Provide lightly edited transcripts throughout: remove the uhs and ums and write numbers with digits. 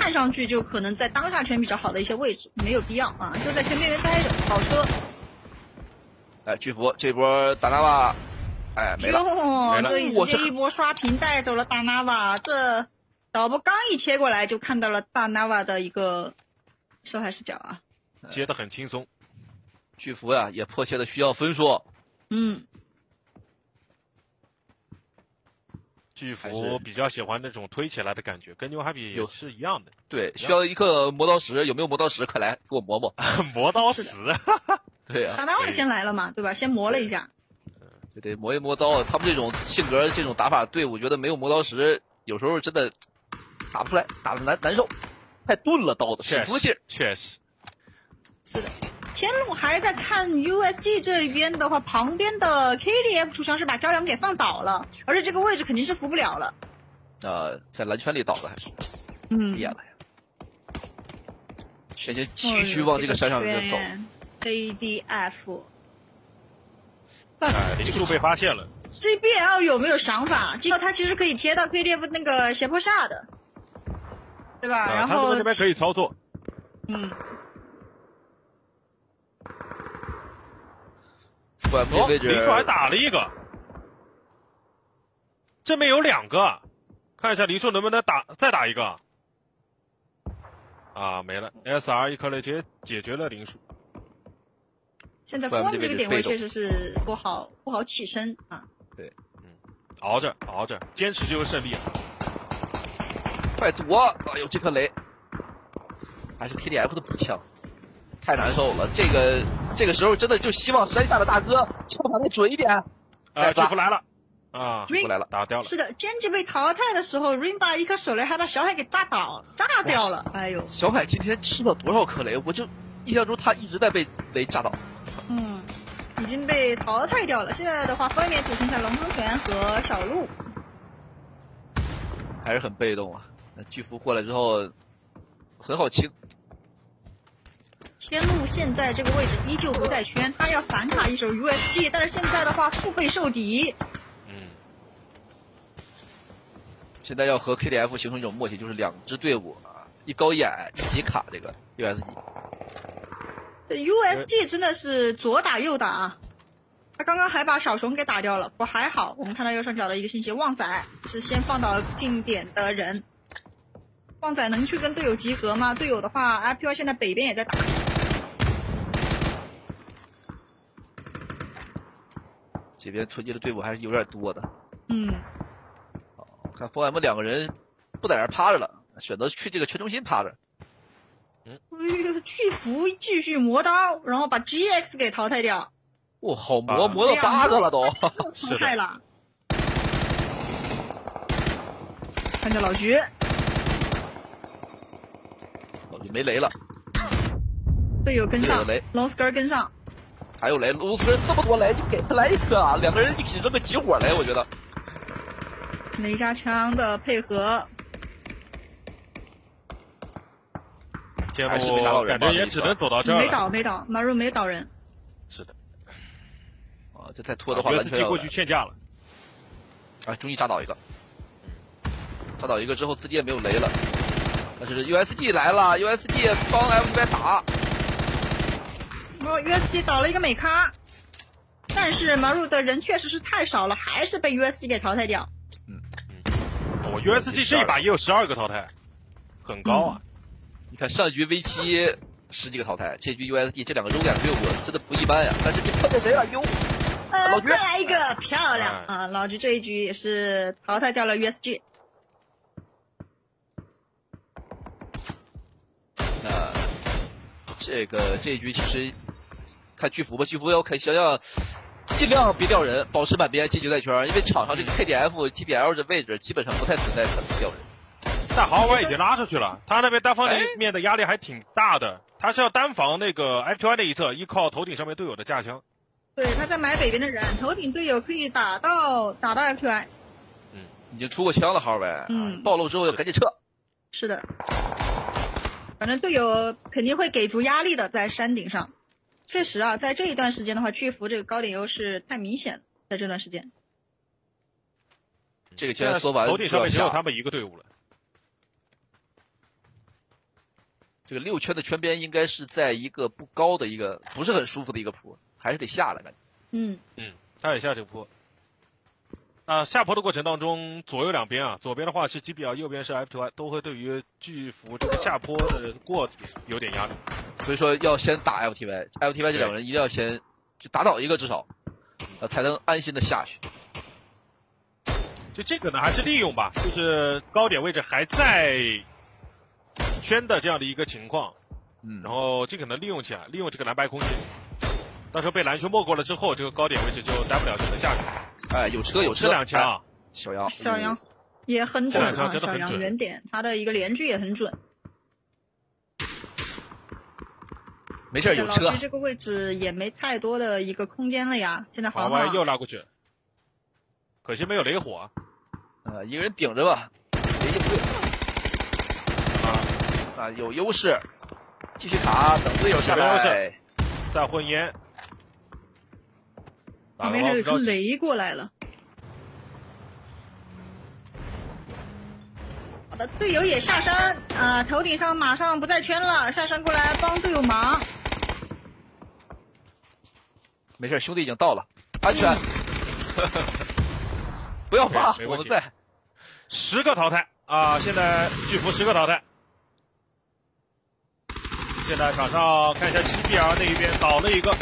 看上去就可能在当下圈比较好的一些位置，没有必要啊，就在圈边缘待着跑车。 哎，巨幅这波打纳瓦，哎没了，没了。 这直接一波刷屏带走了大纳瓦，这导播刚一切过来就看到了大纳瓦的一个受害视角啊， 接得很轻松。 巨幅呀也迫切的需要分数。 巨幅比较喜欢那种推起来的感觉，跟牛海比也是一样的。 对，需要一个磨刀石，有没有磨刀石？快来给我磨磨。 磨刀石。 对呀， 大纳瓦先来了嘛，对吧？先磨了一下。 就得磨一磨刀。他们这种性格、这种打法队伍，觉得没有磨刀石，有时候真的打不出来，打的难受，太钝了刀子，使不出劲儿。 确实。 是的。天路还在看 USG 这边的话，旁边的 KDF 出枪是把骄阳给放倒了，而且这个位置肯定是扶不了了。 在蓝圈里倒的还是，憋了呀。轩轩继续往这个山上就走。 KDF， 林树被发现了。 JBL 有没有想法？知道他其实可以贴到 KDF 那个斜坡下的，对吧？然后他这边可以操作。林树还打了一个，这边有2个，看一下林树能不能再打一个。啊，没了 ，SR 一颗雷解决了林树。 现在 form 这个点位确实是不好起身啊。 对， 熬着，坚持就是胜利啊！ 快躲！哎呦，这颗雷，还是 KDF 的补枪，太难受了。这个时候真的就希望山下的大哥枪法再准一点。 巨幅来了啊！巨幅来了，打掉了。 是的 ，Genji 被淘汰的时候 ，Rain 把一颗手雷还把小海给炸掉了。哎呦， 小海今天吃了多少颗雷？我就印象中他一直在被雷炸倒。 已经被淘汰掉了。现在的话，分别只剩下龙腾泉和小鹿， 还是很被动啊。那巨幅过来之后，很好清。 天路现在这个位置依旧不在圈，他要反卡一手 USG， 但是现在的话腹背受敌。 现在要和 KDF 形成一种默契，就是2支队伍一高一矮一起卡这个 USG。USG 真的是左打右打啊！他刚刚还把小熊给打掉了，不过还好，我们看到右上角的一个信息，旺仔是先放倒近点的人。旺仔能去跟队友集合吗？队友的话 ，IPY 现在北边也在打。 这边囤积的队伍还是有点多的。看 4M 2个人不在那儿趴着了，选择去这个圈中心趴着。 巨幅继续磨刀，然后把 GX 给淘汰掉。 哇，好磨到8个了都。 淘汰了。看着老徐没雷了。 队友跟上 ，Longsker 跟上。 还有雷 ，Longsker 这么多雷，你给他来一颗啊！2个人一起扔个集火雷，我觉得。 雷加枪的配合。 天路感觉也只能走到这儿了。 没倒，马入没倒人。 是的。 这再拖的话 ，USG 过去劝架了。 终于炸倒一个。炸倒一个之后，自己也没有雷了。但是 USG 来了 ，USG 帮 FPY 打。 USG 倒了一个美咖，但是马入的人确实是太少了，还是被 USG 给淘汰掉。 USG 这一把也有12个淘汰，很高啊。 你看上局 V7 10几个淘汰，这局 USD 这2个肉眼队伍真的不一般呀。但是你碰见谁了？老菊再来一个漂亮啊！老菊这一局也是淘汰掉了 USG。 这一局其实看巨幅吧，巨幅要想想尽量别掉人，保持满边进决赛圈，因为场上这个 KDF、TBL 的位置基本上不太存在可能掉人。 但豪华已经拉出去了，他那边单方面的压力还挺大的，他是要单防那个 FPY 那一侧，依靠头顶上面队友的架枪。 对，他在买北边的人，头顶队友可以打到 FPY。 已经出过枪了，豪呗。暴露之后要赶紧撤。 是的，反正队友肯定会给足压力的，在山顶上。确实啊，在这一段时间的话，巨幅这个高点优势太明显了，在这段时间。 这个圈说完， 头顶上面只有他们一个队伍了。 这个6圈的圈边应该是在一个不高的一个不是很舒服的一个坡，还是得下来感觉。 他也下这个坡。下坡的过程当中，左右两边啊，左边的话是 GBL， 右边是 FTY， 都会对于巨幅这个下坡的过程有点压力。 所以说要先打 FTY 这两个人一定要先就打倒一个至少，才能安心的下去。 就这个呢，还是利用吧，就是高点位置还在圈的这样的一个情况，然后尽可能利用起来，利用这个蓝白空间。到时候被蓝圈没过了之后，这个高点位置就待不了，就能下去。 哎，有车， 这两枪啊， 小杨也很准啊， 小杨远点他的一个连狙也很准。 没事，有车。 老 G 这个位置也没太多的一个空间了呀，现在好吧，又拉过去，可惜没有雷火。 一个人顶着吧，别应对。有优势，继续卡，等队友下来。 再混烟。 旁边还有一颗雷过来了。好的，队友也下山啊，头顶上马上不在圈了，下山过来帮队友忙。 没事，兄弟已经到了，安全。不要怕，我们在。 10个淘汰啊！现在巨幅10个淘汰。现在场上看一下7BR那一边倒了一个。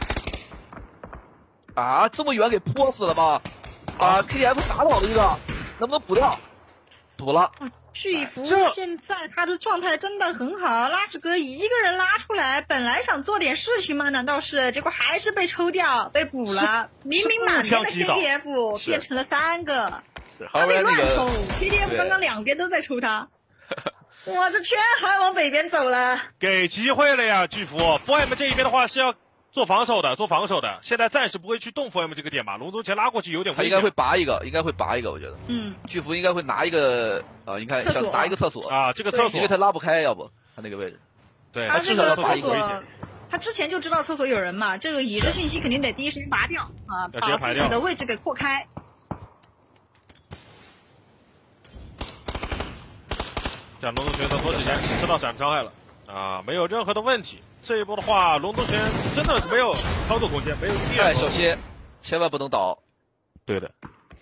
这么远给泼死了吗？把 KDF 打倒了一个，能不能补掉？补了。 巨幅现在他的状态真的很好，拉屎哥一个人拉出来，本来想做点事情嘛，难道是？结果还是被抽掉，被补了。明明满边的 KDF 变成了3个，他被乱抽。KDF 刚刚两边都在抽他。哇，这圈还往北边走了。 给机会了呀，巨幅。4M 这一边的话是要做防守的。现在暂时不会去动 4M 这个点吧？龙宗前拉过去有点危险。 他应该会拔一个，我觉得。巨幅应该会拿一个你看想拿一个厕所啊，这个厕所， 因为他拉不开，要不他那个位置。 对， 他这个厕所， 他之前就知道厕所有人嘛，这个已知信息肯定得第一时间拔掉啊，把自己的位置给扩开。 这样龙宗拳的多时间吃到闪伤害了啊，没有任何的问题。这一波的话，龙宗拳真的没有操作空间，没有地方。 小心，千万不能倒。 对的。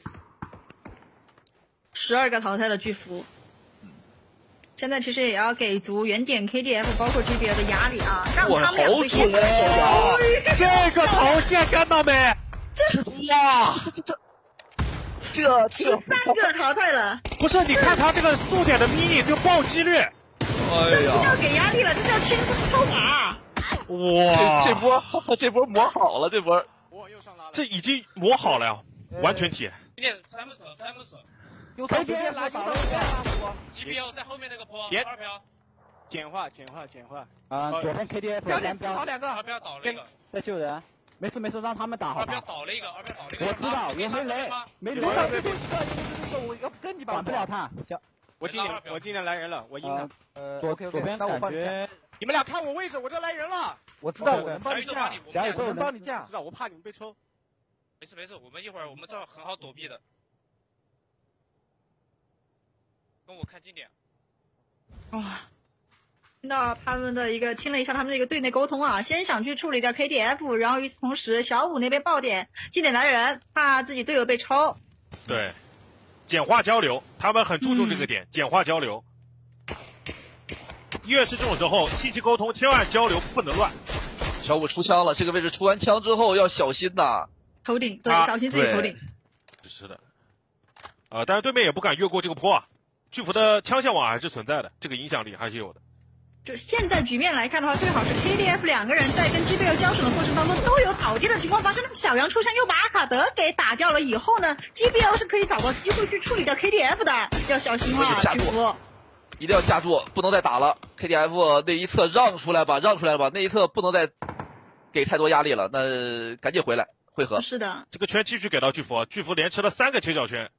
12个淘汰的巨幅。现在其实也要给足原点 KDF 包括 GBL 的压力啊，让他们两队先这个头线看到没？ 这13个淘汰了。 不是，你看他这个速点的mini这个暴击率。 这不叫给压力了，这叫轻松抽卡。 哇，这波磨好了，这波。 这已经磨好了呀，完全铁。 三不死。 有头边拉 GBL 在后面那个坡，2飘。 简化。左边 KDF 3标， 好2个，2标倒了一个。 在救人，没事，让他们打好吧。 2标倒了一个。 我知道，我没雷，没雷。我要跟你管不了他。 我今天来人了，我赢了。 左边感觉你们俩看我位置，我这来人了。 我知道，我能帮你架， 我能帮你架。 知道，我怕你们被抽。 没事，我们一会儿我们这很好躲避的。跟我看近点。 哇，听到他们的一个听了一下他们的一个队内沟通啊，先想去处理掉 KDF， 然后与此同时，小五那边爆点，近点来人，怕自己队友被抽。 对，简化交流，他们很注重这个点，简化交流。越是这种时候，信息沟通千万交流不能乱。 小五出枪了，这个位置出完枪之后要小心呐。 头顶，对，小心自己头顶。 是的。但是对面也不敢越过这个坡啊。巨幅的枪线网还是存在的，这个影响力还是有的。 就现在局面来看的话，最好是 KDF 两个人在跟 GBL 交手的过程当中都有倒地的情况发生。那么小杨出现又把阿卡德给打掉了以后呢 ，GBL 是可以找到机会去处理掉 KDF 的，要小心了，巨幅。 一定要架住，不能再打了。KDF 那一侧让出来吧，那一侧不能再给太多压力了，那赶紧回来汇合。 是的， 这个圈继续给到巨幅，巨幅连吃了3个切角圈。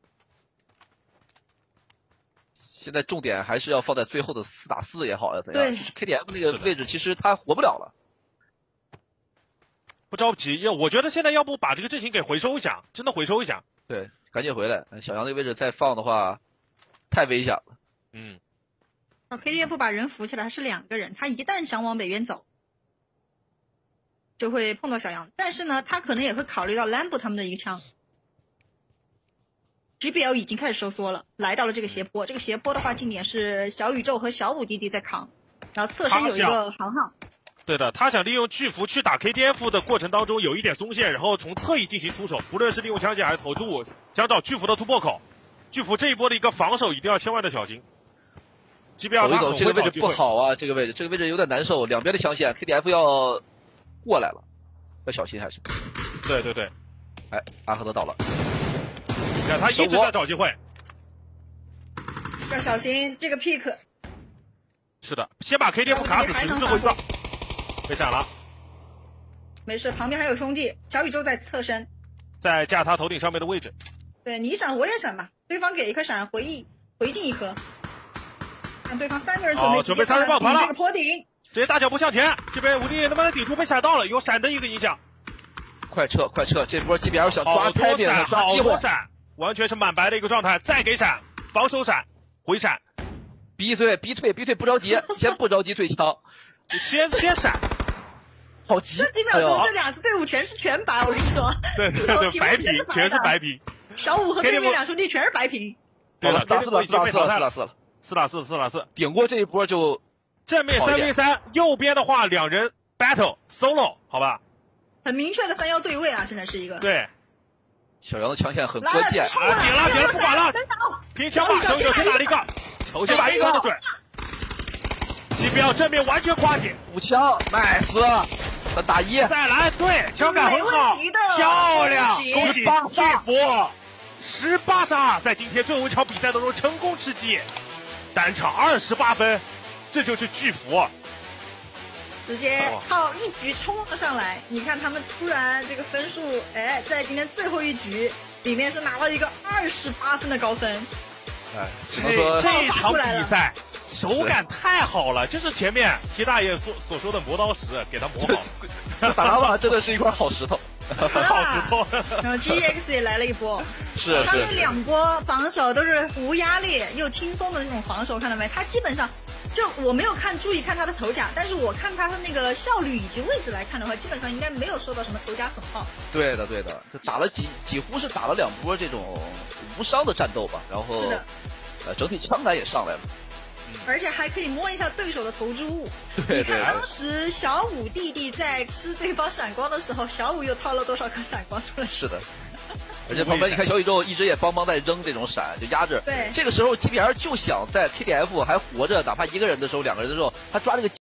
现在重点还是要放在最后的4打4也好呀，怎样？ 对 KDF 那个位置其实他活不了了。 不着急，我觉得现在要不把这个阵型给回收一下，真的回收一下。 对，赶紧回来。小杨那个位置再放的话，太危险了。 KDF 把人扶起来，是2个人，他一旦想往北边走，就会碰到小杨。但是呢，他可能也会考虑到 Lambo 他们的一个枪。GBL 已经开始收缩了，来到了这个斜坡。这个斜坡的话，近点是小宇宙和小五弟弟在扛，然后侧身有一个航航。 对的，他想利用巨幅去打 KDF 的过程当中有一点松懈，然后从侧翼进行出手，不论是利用枪械还是投掷物，想找巨幅的突破口。巨幅这一波的一个防守一定要千万的小心。GBL 走一走，这个位置不好啊，这个位置有点难受，两边的枪线 KDF 要过来了，要小心还是？ 对对对， 哎，阿赫德倒了， 你看他一直在找机会， 要小心这个 pick。 是的，先把 KDF 卡死，只是最后一个，被闪了。 没事，旁边还有兄弟，小宇宙在侧身， 在架他头顶上面的位置。 对你闪我也闪吧，对方给一颗闪，回敬一颗。让对方3个人准备杀人爆团了， 这个坡顶， 直接大脚步向前。这边武力能不能顶住？被闪到了，有闪的一个影响。 快撤！这波 GBL 想抓开点，抓机会。 好多闪，完全是满白的一个状态。再给闪，防守闪，回闪， 逼退，不着急，先不着急退枪， 先闪。 好急！ 这几秒钟，这2支队伍全是全白，我跟你说。 对，白屏，全是白屏。 小五和对面2兄弟全是白屏。 对了，KDF 已经被淘汰了，4打4， 顶过这一波就正面3v3，右边的话2人 battle solo， 好吧？ 很明确的3-1对位啊，现在是一个。 对， 小杨的枪线很关键。 点了，不管了，拼枪吧，手先打了一个，头先打一个准。GBL正面完全跨解， 补枪 ，nice， 3打1， 再来，对，枪感很好，漂亮，恭喜巨幅18杀，在今天最后一场比赛当中成功吃鸡，单场28分，这就是巨幅。 直接靠一局冲了上来，你看他们突然这个分数，哎，在今天最后一局里面是拿到一个28分的高分。 哎， 这一场比赛手感太好了，就是前面皮大爷所说的磨刀石，给他磨好。 打拉瓦真的是一块好石头， 好石头。 然后 GEX 也来了一波， 是他们2波防守都是无压力又轻松的那种防守，看到没？他基本上。就我没有注意看他的头甲，但是我看他的那个效率以及位置来看的话，基本上应该没有受到什么头甲损耗。 对的，就打了几乎是打了2波这种无伤的战斗吧，然后是的， 整体枪感也上来了， 而且还可以摸一下对手的投掷物。 对， 你看当时小五弟弟在吃对方闪光的时候，小五又掏了多少颗闪光出来？ 是的。而且旁边你看小宇宙一直也帮在扔这种闪，就压着。 对， 这个时候 GBL 就想在 KDF 还活着，哪怕1个人的时候、2个人的时候，他抓这个